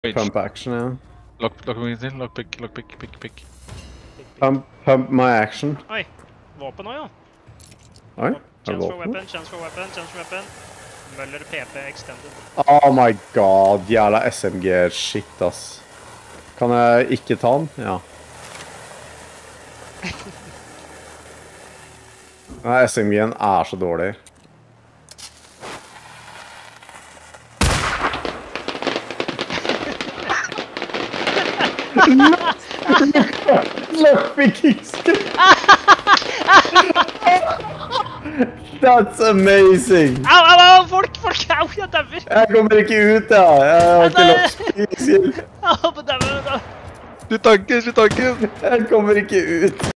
Pump action, ja. Lockpick. Pump my action. Oi, våpen også, ja. Oi, Chance for weapon. Møller PP extended. Oh my god, jævla SMG-shit, ass. Kan jeg ikke ta den? Ja. Nei, SMG-en er så dårlig. Lockpicking skill! That's amazing! Au! Folk! Au, jeg dømmer! Jeg kommer ikke ut, ja. Jeg har ikke lockpicking skill. Au, på dømmer! Du tanker! Jeg kommer ikke ut.